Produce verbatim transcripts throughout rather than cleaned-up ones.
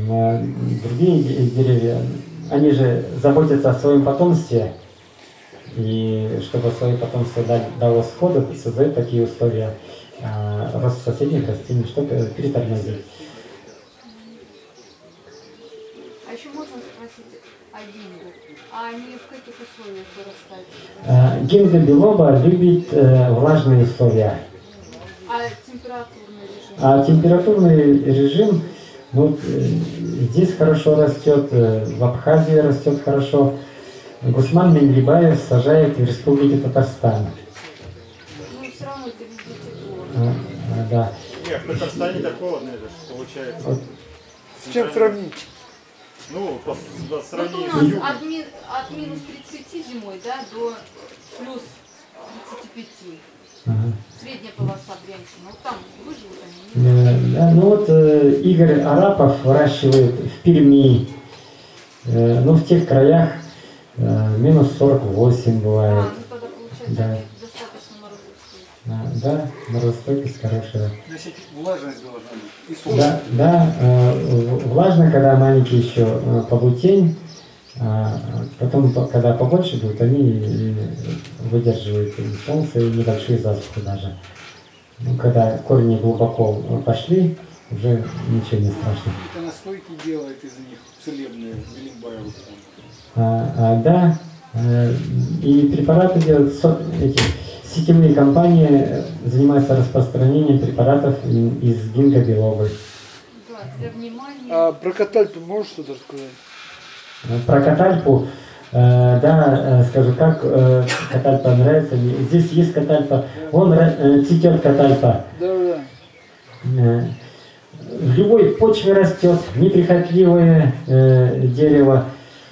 Другие деревья, они же заботятся о своем потомстве, и чтобы свое потомство дало сходу, создают такие условия а, рост соседних растений, чтобы перетормозить. А еще можно спросить о гинго? А они в каких условиях вырастают? А, гинго белоба любит э, влажные условия. А температурный режим? А температурный режим, ну, здесь хорошо растет, в Абхазии растет хорошо. Гусман Менглибаев сажает в Республике Татарстан. Ну, все равно это везде тепло. А, а, да. Нет, в Татарстане так холодно, это же получается. Вот. С чем сравнить? Ну, по, по сравнению Вот у с нас югом. от, ми, от минус тридцати зимой, да, до плюс тридцати пяти. Ага. Средняя полоса Брянщины. Вот там выживут они? Да, ну вот э, Игорь Арапов выращивает в Перми, э, ну в тех краях э, минус сорок восемь бывает. А, ну тогда получается Да. они достаточно морозостойкие. А, да, морозостойкость хорошая. Значит, влажность должна быть. И солнце. Да, да, э, влажно, когда маленькие еще э, полутень, а потом, по- когда побольше будут, они и выдерживают и солнце, и небольшие засухи даже. Ну, когда корни глубоко пошли, уже ничего не страшно. Это настойки делает из них целебные, Белимбаева. А, а, да, э, и препараты делают, со- эти сетевые компании занимаются распространением препаратов и- из гинго-беловы. Да, для внимания. А про катальпу можешь что-то рассказать? Про катальпу, э, да, э, скажу, как э, катальпа нравится. мне. Здесь есть катальпа, вон э, цветет катальпа. Да, да. Э, в любой почве растет, неприхотливое э, дерево.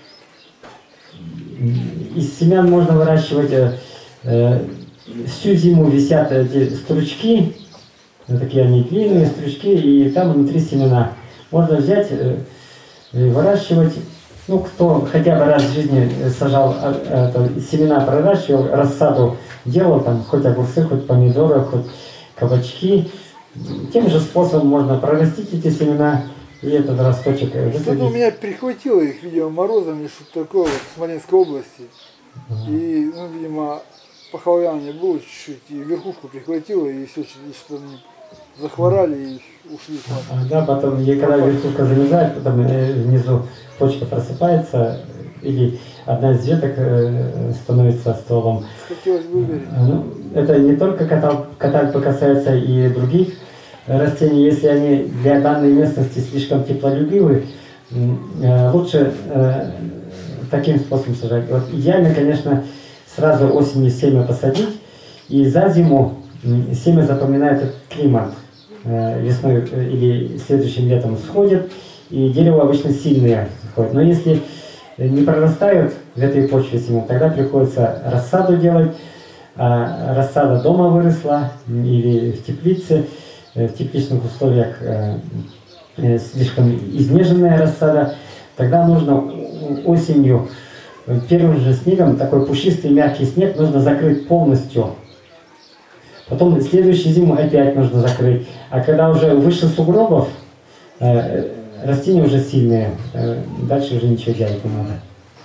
Из семян можно выращивать, э, э, всю зиму висят эти стручки, э, такие они длинные стручки, и там внутри семена. Можно взять э, и выращивать. Ну, кто хотя бы раз в жизни сажал, э, это, семена проращивал, рассаду делал, там, хоть огурцы, хоть помидоры, хоть кабачки, тем же способом можно прорастить эти семена и этот росточек Что-то у высадить. меня прихватило их, видимо, морозом или что-то такое вот, в Смоленской области. И, ну, видимо, похолодание было чуть-чуть, и верхушку прихватило, и все, что-то они захворали и ушли. А, да, потом, и когда верхушка замерзает, потом э, внизу почка просыпается, или одна из веток э, становится стволом. Хотелось бы уверить. А, ну, это не только катал- катальпа касается и других растений. Если они для данной местности слишком теплолюбивы, м, э, лучше э, таким способом сажать. Вот идеально, конечно, сразу осенью семя посадить, и за зиму м, семя запоминает этот климат. Э, Весной э, или следующим летом сходит, и дерево обычно сильное сходит. Но если не прорастают в этой почве семена, тогда приходится рассаду делать. А рассада дома выросла или в теплице, э, в тепличных условиях э, э, слишком изнеженная рассада, тогда нужно о- осенью э, первым же снегом, такой пушистый мягкий снег, нужно закрыть полностью. Потом следующую зиму опять нужно закрыть. А когда уже выше сугробов, э, растения уже сильные, э, дальше уже ничего делать не надо.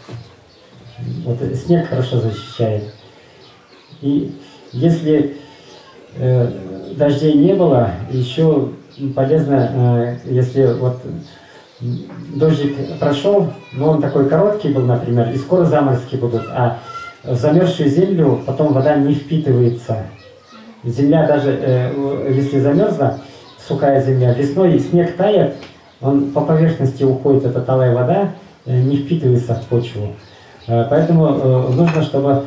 Вот э, снег хорошо защищает. И если э, дождей не было, еще полезно, э, если вот дождик прошел, но он такой короткий был, например, и скоро заморозки будут, а в замерзшую землю потом вода не впитывается. Земля даже, э, если замерзла, сухая земля, весной снег тает, он по поверхности уходит, эта талая вода, э, не впитывается в почву. Э, поэтому э, нужно, чтобы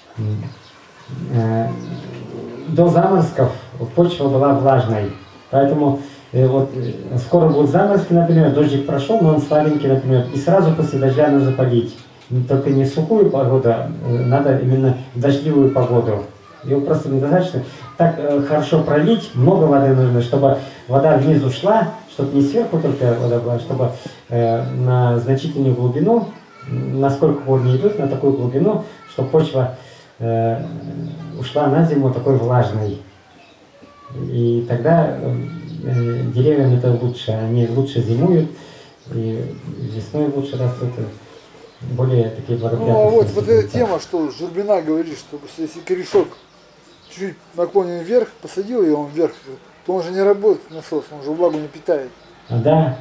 э, до заморозков почва была влажной. Поэтому э, вот, э, скоро будут заморозки, например, дождик прошел, но он слабенький, например, и сразу после дождя нужно полить. Только не в сухую погоду, а э, надо именно в дождливую погоду. Его просто недостаточно. Так э, хорошо пролить, много воды нужно, чтобы вода вниз ушла, чтобы не сверху только вода была, чтобы э, на значительную глубину, насколько корни идут, на такую глубину, чтобы почва э, ушла на зиму такой влажной. И тогда э, деревьям это лучше, они лучше зимуют, И весной лучше растут, более такие благоприятные. Ну а вот, вот эта тема, что Журбина говорит, что если корешок чуть-чуть наклонен вверх, посадил его он вверх, то он же не работает насос, он же влагу не питает. Да.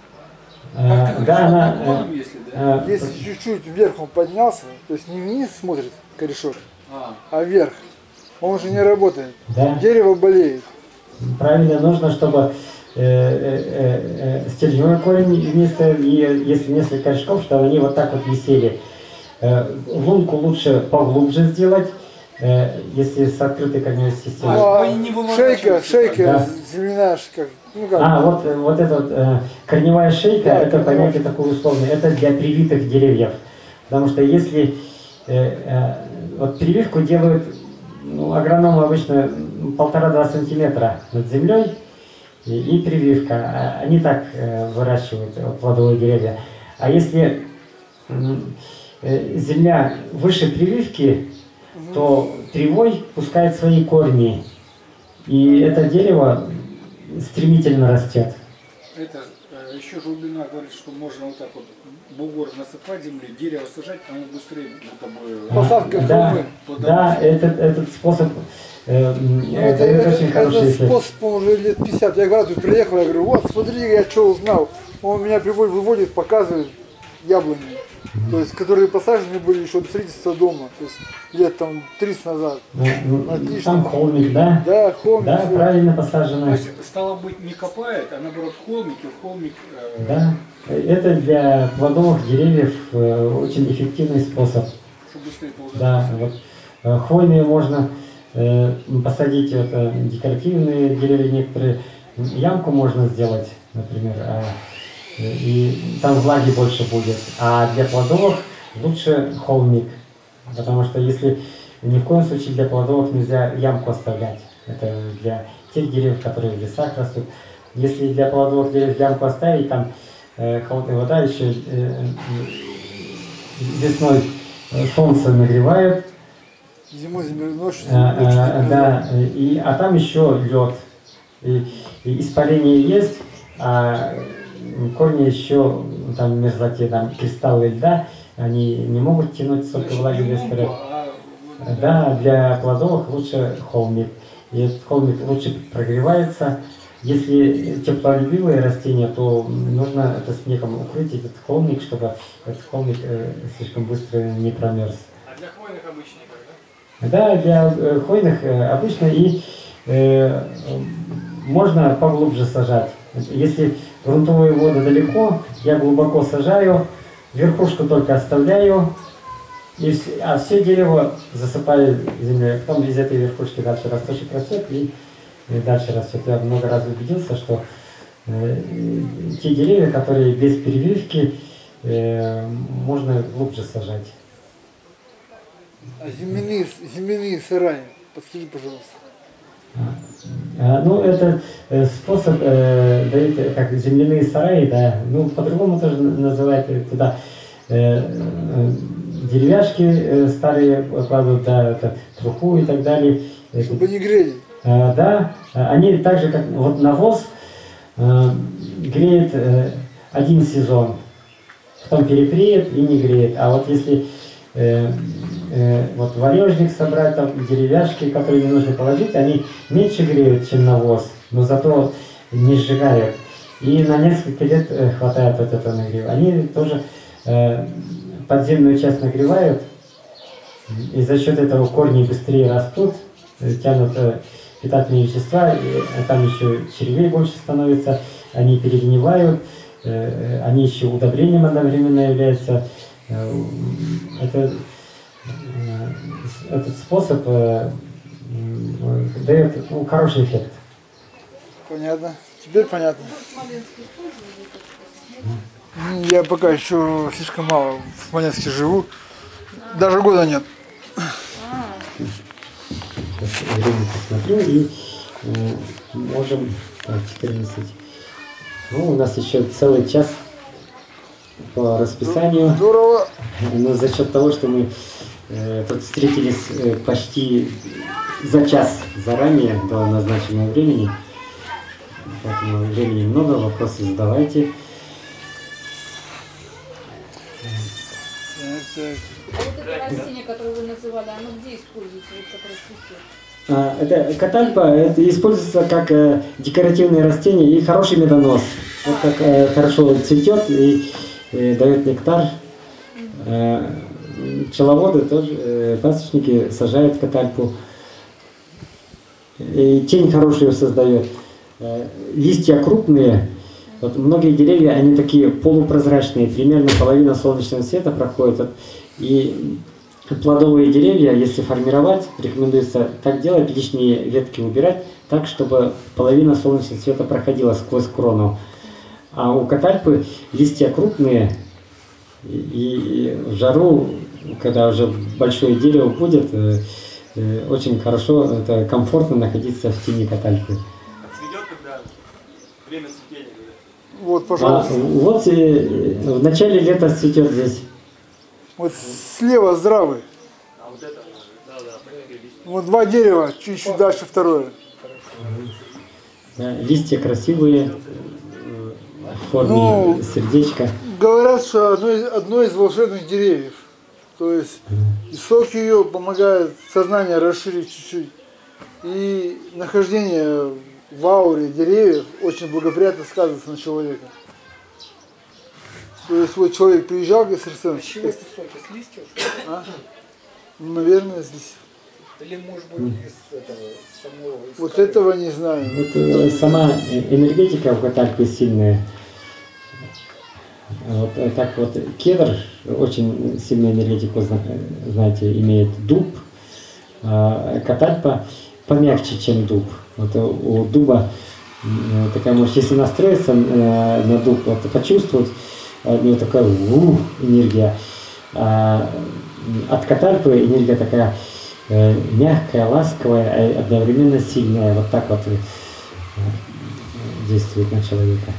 А, А, да, она, наклоном, если, да? а, Если чуть-чуть вверх он поднялся, то есть не вниз смотрит корешок, А, а вверх, он же не работает. да. Дерево болеет. Правильно, нужно, чтобы э, э, э, стержневой корень вместо, и если несколько корешков, чтобы они вот так вот висели. Э, лунку лучше поглубже сделать, э, если с открытой корневой системой. Ну, а мы не шейка, выворачиваемся, шейка да. земляная, как, ну как, А, вот, вот эта вот, э, корневая шейка, Да, это корневая. понятие такое условное, это для привитых деревьев. Потому что если э, э, вот прививку делают, ну, агрономы обычно полтора-два сантиметра над землей и, и прививка. А они так э, выращивают э, плодовые деревья. А если м, э, земля выше прививки, то привой пускает свои корни. И это дерево стремительно растет. это э, еще Журбина говорит, что можно вот так вот бугор насыпать земли, дерево сажать, оно быстрее будто бы... Посадка в да, холмы. да, этот, этот способ э, м, Ну, э, это, дает это, очень это хороший эффект. способ он уже лет пятьдесят. Я говорю, тут приехал, я говорю, вот смотри, я что узнал. Он меня приводит, выводит, показывает яблони. То есть, которые посажены были еще до строительства дома. То есть лет там тридцать назад. Ну, ну, Отлично. там холмик, да? Да, холм. Да, всё. правильно То посажено. есть, стало быть, не копает, а наоборот холмик, и в холмик... э, Да. Это для плодовых деревьев э, очень эффективный способ. чтобы быстрее плоды. Да, вот. Э, Хвойные можно э, посадить, вот, э, декоративные деревья некоторые. Ямку можно сделать, например, а, и там влаги больше будет. А для плодовых лучше холмик. Потому что если ни в коем случае для плодовых нельзя ямку оставлять. Это для тех деревьев, которые в лесах растут. Если для плодовых деревьев ямку оставить, там э, холодная вода еще э, весной э, солнце нагревает, Зимой, зимой, ночью. а, ночью, а, зимой. да, и, а там еще лед. И, и испарение есть, а корни еще там в мерзлоте, там кристаллы льда, они не могут тянуть столько Значит, влаги не без лунку, порядка. а вот, Да, для плодовых лучше холмик. И этот холмик лучше прогревается. Если теплолюбивые растения, то нужно это снегом укрыть, этот холмик, чтобы этот холмик э, слишком быстро не промерз. А для хвойных обычно никак, да? Да, для э, хвойных э, обычно и э, можно поглубже сажать. Если грунтовые воды далеко, я глубоко сажаю, верхушку только оставляю, и вс- а все дерево засыпаю землей. Потом из этой верхушки дальше растущий растет и, и дальше растет. Я много раз убедился, что э, те деревья, которые без перевивки, э, можно глубже сажать. А земляные, земляные сараи, подскажи, пожалуйста. А, Ну, это э, способ, э, дают, э, как земляные сараи, да, ну, по-другому тоже н- называют э, туда э, э, деревяшки э, старые кладут, да, это, труху и так далее. Это, Чтобы не грели. э, да, а они так же, как вот навоз, э, греет э, один сезон, потом перепреет и не греет. А вот если э, э, вот валежник собрать, там деревяшки, которые не нужно положить, они меньше греют, чем навоз, но зато не сжигают. И на несколько лет э, хватает вот этого нагрева. Они тоже э, подземную часть нагревают, и за счет этого корни быстрее растут, э, тянут э, питательные вещества, и, а там еще червей больше становится, они перегнивают, э, они еще удобрением одновременно являются. Э, это, э, этот способ э, м, дает, ну, хороший эффект. Понятно. Теперь понятно. В Смоленске использовали этот способ? Ну, я пока еще слишком мало в Смоленске живу. Даже года нет. Сейчас время посмотрю и э, можем так, четырнадцать. Ну, у нас еще целый час по расписанию. Здорово. Но за счет того, что мы э, тут встретились э, почти за час заранее до назначенного времени, поэтому времени много, вопросы задавайте. Так. А вот это растение, которое вы называли, оно где используется, вот которое цветет? А, это катальпа, это используется как э, декоративное растение и хороший медонос. Вот как э, хорошо цветет и э, дает нектар. Э, пчеловоды тоже, э, пасечники сажают катальпу. И тень хорошую создает. Э, листья крупные. Вот многие деревья, они такие полупрозрачные, примерно половина солнечного света проходит. Вот, и плодовые деревья, если формировать, рекомендуется так делать, лишние ветки убирать, так, чтобы половина солнечного света проходила сквозь крону. А у катальпы листья крупные, и, и в жару, когда уже большое дерево будет, э, э, очень хорошо, это комфортно находиться в тени катальпы. А цветет когда? Время цветения. Вот, А, пожалуйста. вот э, в начале лета цветет здесь. Вот слева здравый. А вот это, да, да, Вот два дерева, чуть-чуть дальше второе. Да, листья красивые, э, в форме Ну, сердечка. Говорят, что одно из, одно из волшебных деревьев. То есть и сок ее помогает сознание расширить чуть-чуть. И нахождение в ауре деревьев очень благоприятно сказывается на человека. То есть вот человек приезжал к экстрасенсу. С чего это соки? С листьев? А? Ну, наверное, здесь. Или может быть из этого самого... из Вот коры? этого не знаю. Вот э, сама энергетика в катальпе сильная. Вот э, так вот кедр очень сильную энергетику, зна- знаете, имеет дуб. А катальпа помягче, чем дуб. Вот у у дуба э, такая мощь, если настроиться э, на дуб, вот, почувствовать, у него такая у, энергия. А от катальпы энергия такая э, мягкая, ласковая, а одновременно сильная. Вот так вот э, действует на человека.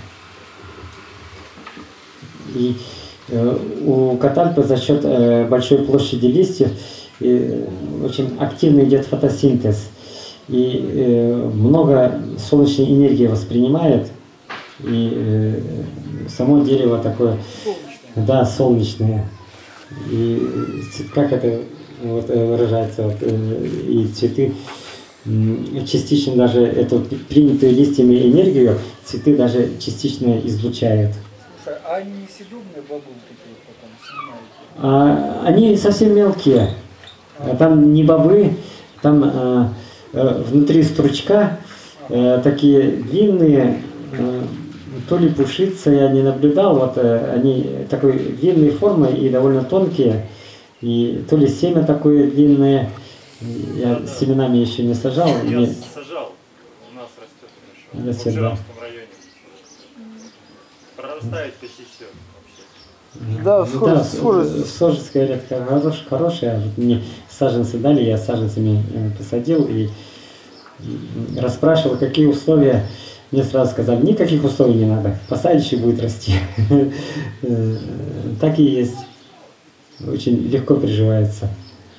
И э, у катальпы за счет э, большой площади листьев э, очень активно идет фотосинтез. И э, много солнечной энергии воспринимает. И э, само дерево такое, Солнечное. да, солнечное. И как это вот, выражается, вот, э, и цветы м, частично даже эту принятую листьями энергию цветы даже частично излучают. Слушай, а они несъедобные бобы такие потом снимаете? А, они совсем мелкие. А там не бобы, там э, э, внутри стручка э, такие длинные, э, то ли пушица, я не наблюдал, вот э, они такой длинной формы и довольно тонкие, и то ли семя такое длинное, я с семенами еще не сажал. Я мне- сажал, у нас растет хорошо. Растет, В да. Жирамском районе. Прорастает почти все вообще. Да, Ну схоже, да, схоже. сожеская редко хорош, хорошая. Вот мне саженцы дали, я саженцами э, посадил и м, расспрашивал, какие условия. Мне сразу сказали, никаких условий не надо, посадишь и будет расти. Э, Так и есть. Очень легко приживается.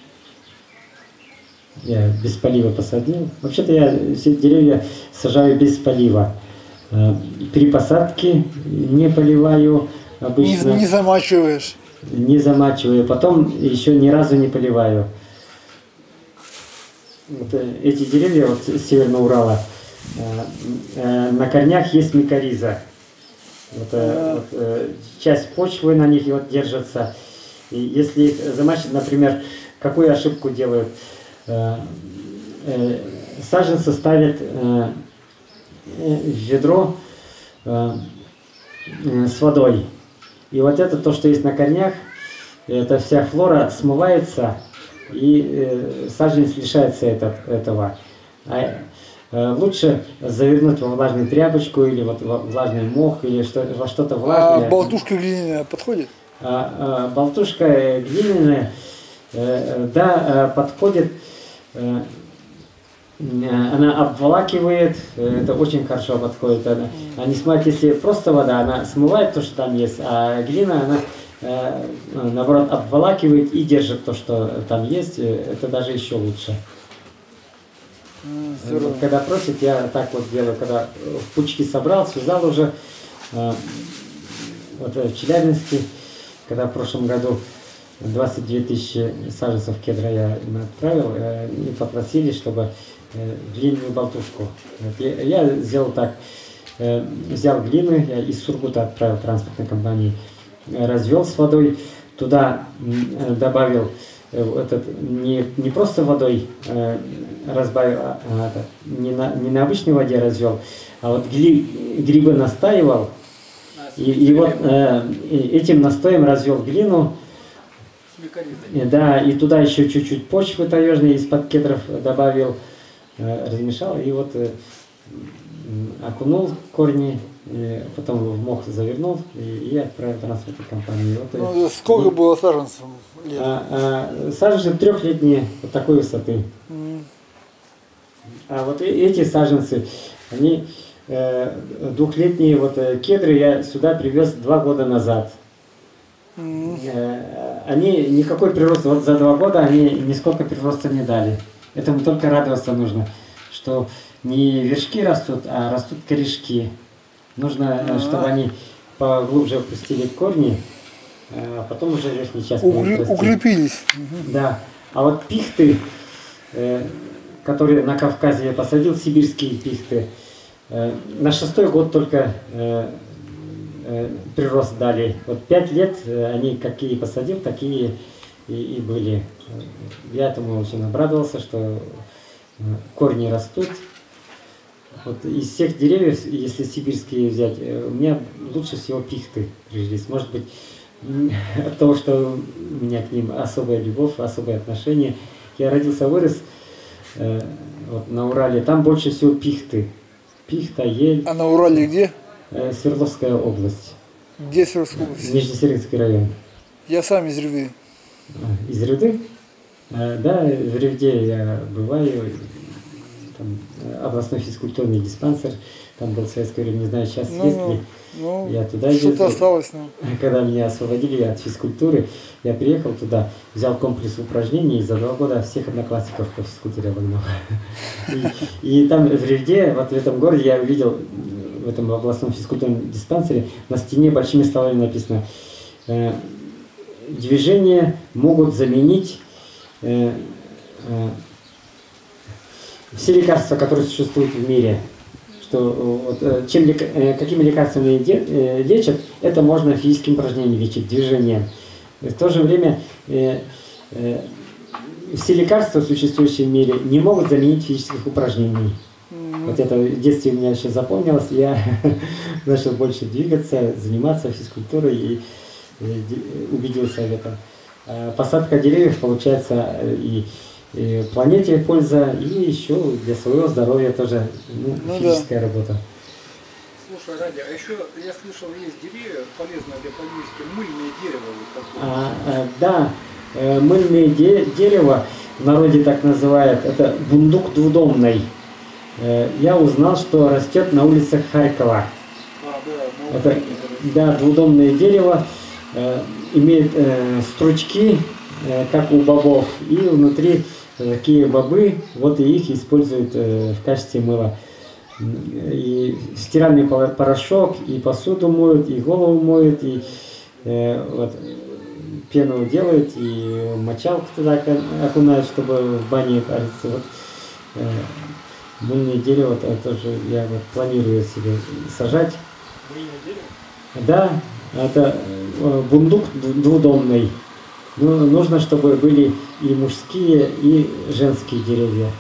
Я без полива посадил. Вообще-то я все деревья сажаю без полива. Э, При посадке не поливаю Не, обычно. не замачиваешь. Не замачиваю, потом еще ни разу не поливаю. Вот, э, эти деревья вот, с Северного Урала, э, э, на корнях есть микориза. Вот, э, вот, э, часть почвы на них вот держится. И если их замачивать, например, какую ошибку делают? Э, э, саженцы ставят э, э, в ведро э, э, с водой. И вот это то, что есть на корнях, эта вся флора смывается, и э, саженец лишается этот, этого. А, э, лучше завернуть во влажную тряпочку или вот во влажный мох или что, во что-то А влажное. болтушка глиняная подходит? А, а, болтушка глиняная, э, да, э, подходит. Э, она обволакивает, это очень хорошо подходит. Она, а не смывает, если просто вода, она смывает то, что там есть, а глина, она э, наоборот обволакивает и держит то, что там есть, это даже еще лучше. М, Вот здорово. когда просит, я так вот делаю, когда в пучки собрал, связал уже, э, вот в Челябинске, когда в прошлом году двадцать две тысячи саженцев кедра я им отправил и попросили, чтобы глиняную болтушку. Я, я сделал так, взял глину, я из Сургута отправил транспортной компании, развел с водой, туда добавил этот, не, не просто водой разбавил, а, а, не, на, не на обычной воде развел, а вот гли, грибы настаивал, и, и вот э, этим настоем развел глину, и, да, и туда еще чуть-чуть почвы таежной из-под кедров добавил, э, размешал, и вот э, окунул корни, и потом в мох завернул и, и отправил в транспортную компанию. Вот, ну, сколько и, было саженцев? А, а, саженцы трехлетние, вот такой высоты. Mm. А вот эти саженцы, они э, двухлетние вот э, кедры я сюда привез два года назад. Mm. Э, они никакой прирост, вот за два года они нисколько прироста не дали. Этому только радоваться нужно, что не вершки растут, а растут корешки. Нужно, mm. чтобы они поглубже опустили корни, а потом уже верхний часть Угр... укрепились. Да. А вот пихты, э, которые на Кавказе я посадил, сибирские пихты, э, на шестой год только э, э, прирост дали. Вот пять лет э, они какие посадил, такие и, и были. Я этому очень обрадовался, что э, корни растут. Вот из всех деревьев, если сибирские взять, э, у меня лучше всего пихты прижились. Может быть, от того, что у меня к ним особая любовь, особое отношение. Я родился, вырос э, вот, на Урале, там больше всего пихты. Пихта, ель. А на Урале где? Э, Свердловская область. Где Свердловская область? Нижнесеринский район. Я сам из Ревды. А, из Ревды? А, да, в Ревде я бываю. Там областной физкультурный диспансер. Там был в советское время, не знаю, сейчас ну, есть ли. Ну, я туда ездил. Что-то осталось. Ну. Когда меня освободили от физкультуры, я приехал туда, взял комплекс упражнений и за два года всех одноклассников по физкультуре обогнал. И, и там в Ревде, вот в этом городе, я увидел, в этом областном физкультурном диспансере, на стене большими словами написано: э, движения могут заменить э, э, все лекарства, которые существуют в мире. Что вот, чем, какими лекарствами лечат, это можно физическим упражнением лечить, движением. В то же время э, э, все лекарства, существующие в мире, не могут заменить физических упражнений. Mm-hmm. Вот это в детстве у меня еще запомнилось, я начал больше двигаться, заниматься физкультурой и, и убедился в этом. А посадка деревьев получается и И планете польза, и еще для своего здоровья тоже ну, ну, физическая да. работа. Слушай, Радя, а еще я слышал, есть деревья полезные для подвески, мыльное дерево. Вот такое. А, а, да, э, мыльное де дерево, в народе так называют, это бундук двудомный. Э, я узнал, что растет на улицах Харькова. А, да, это, да, двудомное дерево, э, имеет э, стручки, э, как у бобов, и внутри такие бобы, вот и их используют э, в качестве мыла. И стиральный порошок, и посуду моют, и голову моют, и э, вот, пену делают, и мочалку туда окунают, чтобы в бане париться. Вот, э, мыльное дерево это тоже я вот, планирую себе сажать. Мыльное дерево? Да, это э, бундук двудомный. Ну, нужно, чтобы были и мужские, и женские деревья.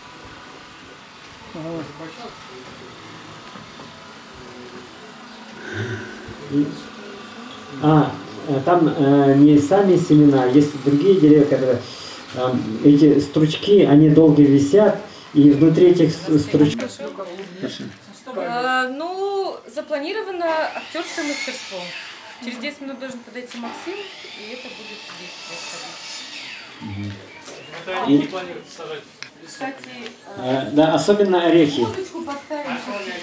И, а, там э, не сами семена, есть другие деревья, которые э, эти стручки, они долго висят, и внутри этих стручков... А, ну, запланировано актерское мастерство. Через десять минут должен подойти Максим, и это будет здесь происходить. Это они не планируют сажать. Кстати, э, да, особенно орехи. музычку поставим.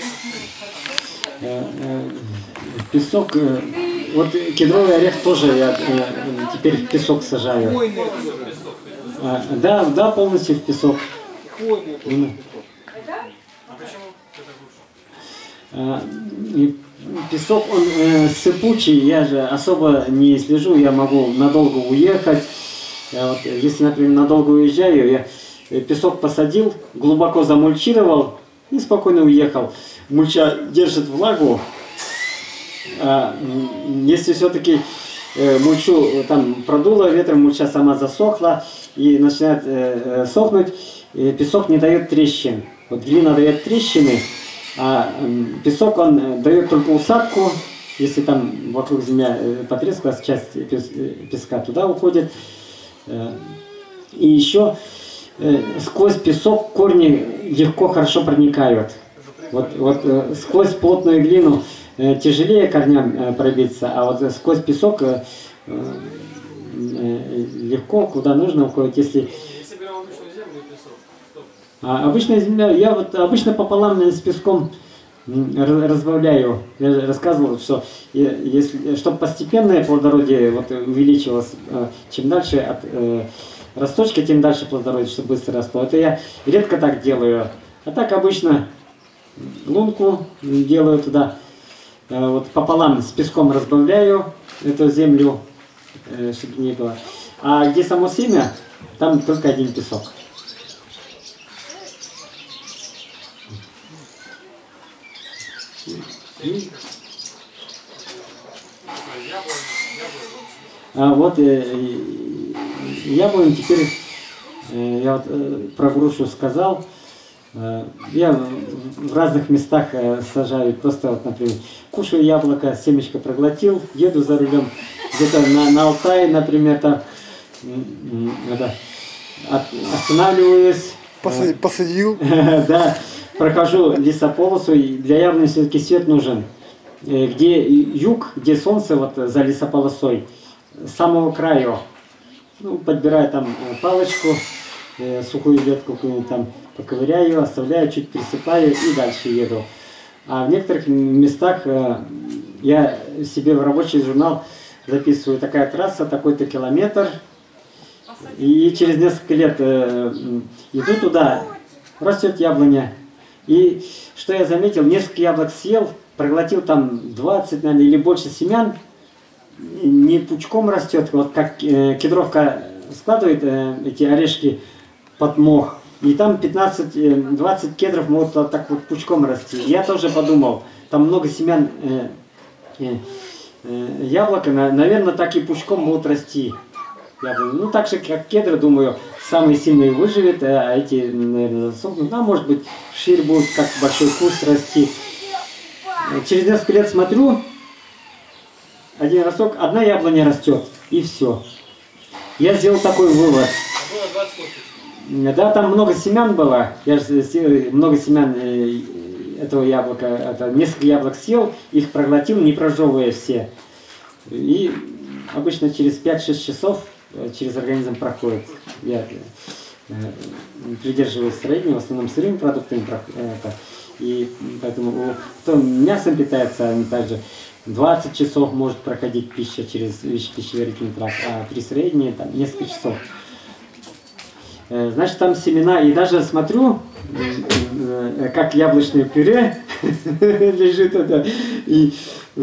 Э, э, песок, э, вот кедровый орех тоже я э, теперь в песок сажаю. А, да, да, полностью в песок. Хвойный. Mm. И песок, он э, сыпучий, я же особо не слежу, я могу надолго уехать. Вот, если, например, надолго уезжаю, я песок посадил, глубоко замульчировал и спокойно уехал. Мульча держит влагу. А, если все-таки э, мульчу там продуло ветром, мульча сама засохла и начинает э, сохнуть, и песок не дает трещин. Вот глина дает трещины, а э, песок он дает только усадку. Если там вокруг земля потрескалась, часть пес, песка туда уходит. Э, и еще э, сквозь песок корни легко, хорошо проникают. Вот, вот э, сквозь плотную глину э, тяжелее корням э, пробиться, а вот сквозь песок э, э, легко, куда нужно уходить. Если Если берем обычную землю и песок, то... а обычная земля, я вот обычно пополам с песком разбавляю. Я же рассказывал, что если, чтобы постепенное плодородие вот, увеличивалось, э, чем дальше от э, росточка, тем дальше плодородие, чтобы быстро росло. Это я редко так делаю. А так обычно лунку делаю туда, э, вот пополам с песком разбавляю эту землю, э, чтобы не было. А где само семя, там только один песок. И... А вот э, яблонь теперь, э, я вот э, про грушу сказал. Я в разных местах сажаю, просто вот, например, кушаю яблоко, семечко проглотил, еду за рулем, где-то на, на Алтае, например, там, это, от, останавливаюсь. Посадил? посадил. Да, прохожу лесополосу, и для яблони все-таки свет нужен. Где юг, где солнце вот за лесополосой, с самого краю, ну, подбираю там палочку, сухую ветку какую-нибудь там, поковыряю, оставляю, чуть присыпаю и дальше еду. А в некоторых местах э, я себе в рабочий журнал записываю: такая трасса, такой-то километр. И через несколько лет э, иду туда, растет яблоня. И что я заметил, несколько яблок съел, проглотил там двадцать, наверное, или больше семян, не пучком растет, вот как э, кедровка складывает э, эти орешки под мох. И там пятнадцать-двадцать кедров могут так вот пучком расти. Я тоже подумал, там много семян э, э, э, яблока, наверное, так и пучком могут расти. Яблоки. Ну, так же, как кедры, думаю, самые сильные выживет, а эти, наверное, засохнут. А может быть, шире будут, как большой куст, расти. Через несколько лет смотрю, один росток, одна яблоня растет, и все. Я сделал такой вывод. Да, там много семян было, я же много семян этого яблока, это несколько яблок съел, их проглотил, не прожевывая все. И обычно через пять-шесть часов через организм проходит. Я придерживаюсь среднего, в основном сырыми продуктами, и поэтому кто мясом питается, они также двадцать часов может проходить пища через пищеварительный тракт, а при средней там несколько часов. Значит, там семена, и даже смотрю, как яблочное пюре лежит это, и,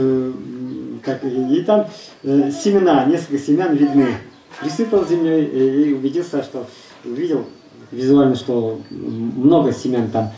как, и там семена, несколько семян видны. Присыпал землей и убедился, что увидел визуально, что много семян там.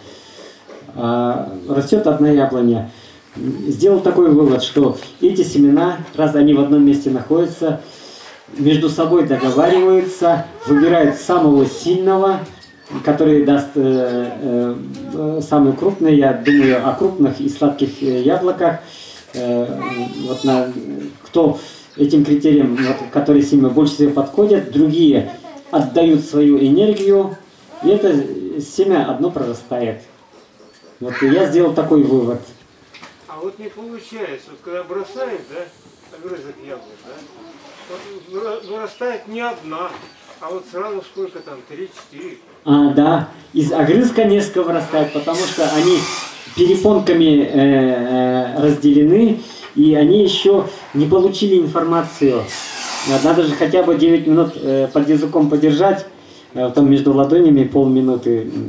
А растет одна яблоня. Сделал такой вывод, что эти семена, раз они в одном месте находятся, между собой договариваются, выбирают самого сильного, который даст э, э, самый крупный. Я думаю о крупных и сладких яблоках. Э, вот на, кто этим критериям, вот, которые семя больше всего подходят, другие отдают свою энергию, и это семя одно прорастает. Вот и я сделал такой вывод. А вот не получается, вот когда бросает, да, огрызок яблок, да, вот вырастает не одна, а вот сразу сколько там, три-четыре. А, да, из огрызка несколько вырастает, потому что они перепонками э, э, разделены, и они еще не получили информацию. Надо же хотя бы девять минут э, под языком подержать, э, там между ладонями полминуты,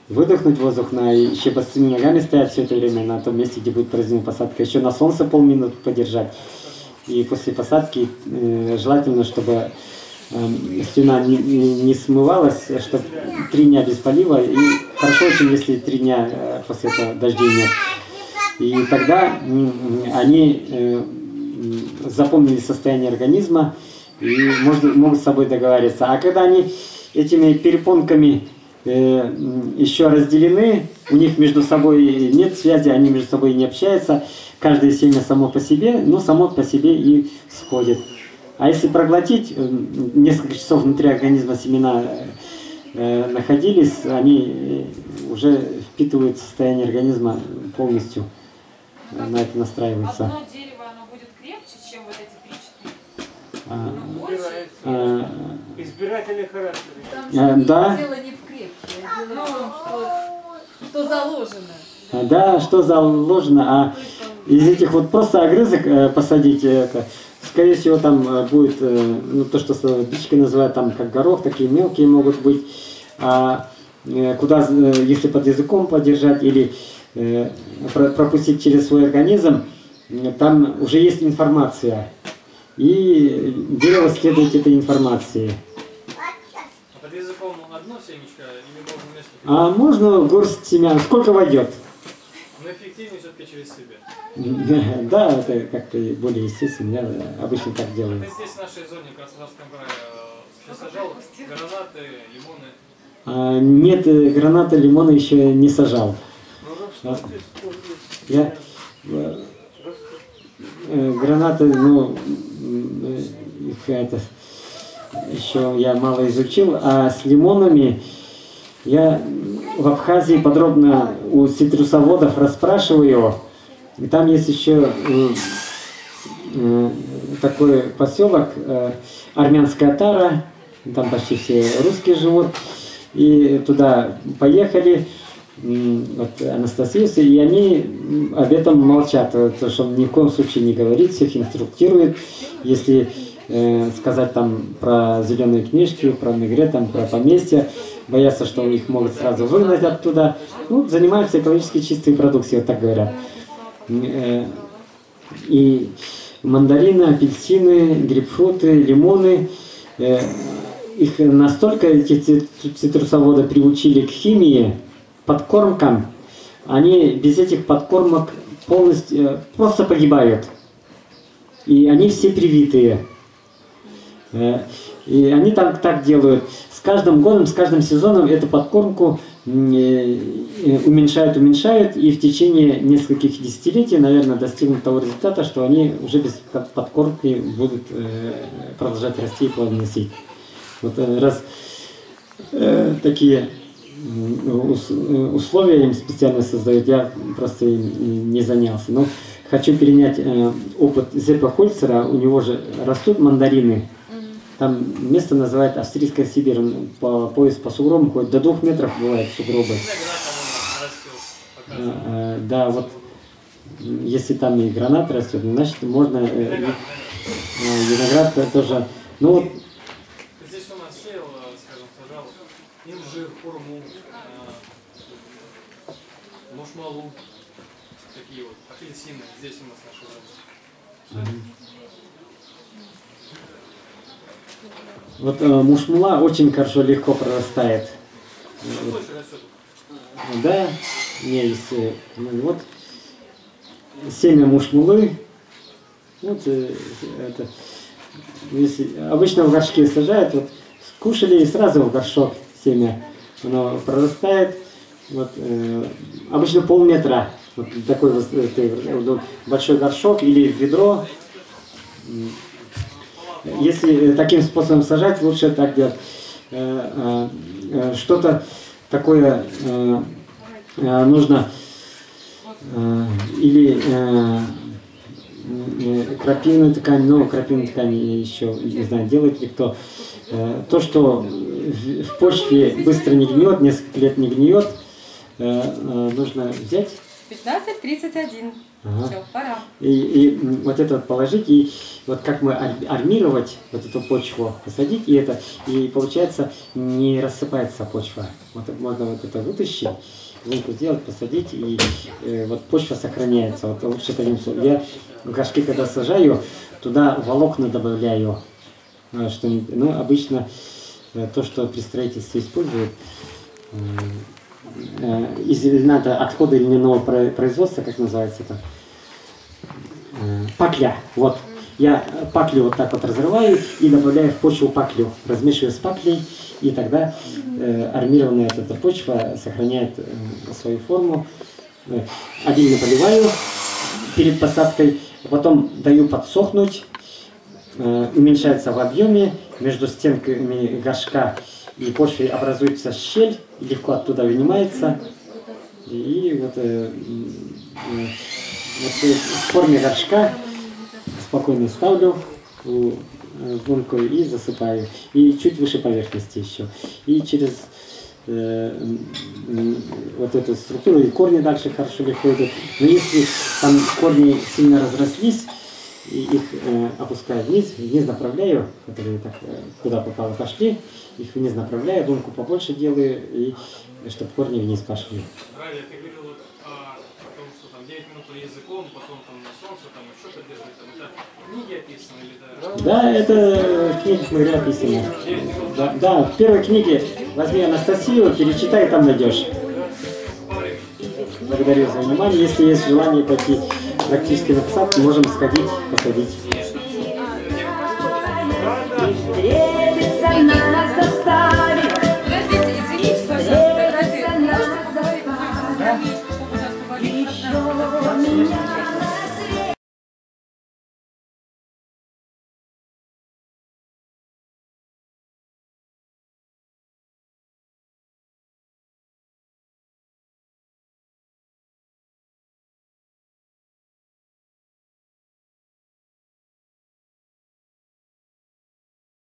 выдохнуть воздух, на, еще босыми ногами стоять все это время на том месте, где будет произведена посадка, еще на солнце полминуты подержать. И после посадки э, желательно, чтобы э, слюна не, не, не смывалась, чтобы три дня без полива, и хорошо очень, если три дня э, после этого дождей нет. И тогда э, они э, запомнили состояние организма и может, могут с собой договариваться. А когда они этими перепонками э, еще разделены, у них между собой нет связи, они между собой не общаются, каждое семя само по себе, но само по себе и сходит. А если проглотить, э, несколько часов внутри организма семена э, находились, они уже впитывают состояние организма полностью, э, на это настраиваются. Одно дерево, оно будет крепче, чем вот эти три-четыре? А, Избирается. Избирательный характер. а, да. Дело не в крепкие, дело в том, что, что заложено. Да, что заложено, а из этих вот просто огрызок э, посадить, это, скорее всего, там э, будет, э, ну, то, что дички называют, там, как горох, такие мелкие могут быть, а э, куда, э, если под языком подержать или э, про пропустить через свой организм, э, там уже есть информация, и дерево следует этой информации. А под языком одно семечко или можно несколько? А можно горсть семян, сколько войдет? Но эффективнее все-таки через себя. Да, это как-то более естественно, я обычно так делаю. Ты здесь в нашей зоне, в Краснодарском крае, ты сажал гранаты, лимоны? А, нет, граната, лимона еще не сажал. А, я э, гранаты, ну, их это еще я мало изучил, а с лимонами я в Абхазии подробно у цитрусоводов расспрашиваю. И там есть еще э, э, такой поселок, э, Армянская Тара, там почти все русские живут. И туда поехали, э, вот Анастасия, и они об этом молчат, то, что ни в коем случае не говорит, всех инструктирует. Если э, сказать там про зеленые книжки, про мигре, там, про поместья, боятся, что их могут сразу выгнать оттуда. Ну, занимаемся экологически чистой продукцией, вот так говорят. И мандарины, апельсины, грейпфруты, лимоны, их настолько эти цитрусоводы приучили к химии, подкормкам, они без этих подкормок полностью просто погибают. И они все привитые. И они так, так делают. С каждым годом, с каждым сезоном эту подкормку уменьшают, уменьшают, и в течение нескольких десятилетий, наверное, достигнут того результата, что они уже без подкормки будут продолжать расти и плодоносить. Вот раз такие условия им специально создают, я просто не занялся. Но хочу перенять опыт Зеппа Хольцера, у него же растут мандарины. Там место называют Австрийская Сибирь, по пояс по сугробам ходит, до двух метров бывают сугробы. А, да, вот если там и гранат растет, значит можно э, э, виноград тоже. Ну вот. Здесь у нас сеял, скажем, сажал инжир, хурму, э, мушмалу, такие вот апельсины. Здесь у нас наши зоны. Вот э, мушмула очень хорошо, легко прорастает. Вот. Да, есть. Э, вот семя мушмулы. Вот э, это. Если, обычно в горшке сажают, вот скушали и сразу в горшок семя. Оно прорастает. Вот, э, обычно полметра. Вот такой вот, э, большой горшок или ведро. Если таким способом сажать, лучше так делать. Что-то такое нужно или крапивную ткань, но крапивную ткань еще не знаю, делает ли кто. То, что в почве быстро не гниет, несколько лет не гниет, нужно взять пятнадцать тридцать один. Ага. Все, пора. И, и вот это вот положить, и вот как мы армировать вот эту почву, посадить, и это, и получается не рассыпается почва. Вот можно вот это вытащить, лунку сделать, посадить, и э, вот почва сохраняется. Вот лучше таким способом. Я горшки, когда сажаю, туда волокна добавляю. Что, ну, обычно э, то, что при строительстве используют, э, э, из, надо отходы льняного производства, как называется это? Пакля. Вот. Я паклю вот так вот разрываю и добавляю в почву паклю. Размешиваю с паклей, и тогда э, армированная вот эта почва сохраняет э, свою форму. Э, отдельно поливаю перед посадкой, потом даю подсохнуть, э, уменьшается в объеме, между стенками горшка и почвой образуется щель, легко оттуда вынимается. И вот, э, э, вот в форме горшка спокойно ставлю в лунку и засыпаю. И чуть выше поверхности еще. И через э, вот эту структуру и корни дальше хорошо легко идут. Но если там корни сильно разрослись, и их э, опускаю вниз, вниз направляю, которые так, э, куда попало пошли, их вниз направляю, лунку побольше делаю, и чтобы корни вниз пошли. Ранее ты говорил вот о том, что там девять минут языком, потом там на солнце, там еще поддерживать, там это в книге описано или да? Да, это в книге Хмыря описано. Да, да, в первой книге возьми Анастасию, перечитай, там найдешь. Благодарю за внимание. Если есть желание пойти практически на посадку, можем сходить, посадить. Подождите, извините, пожалуйста, разве можете поговорить, чтобы у нас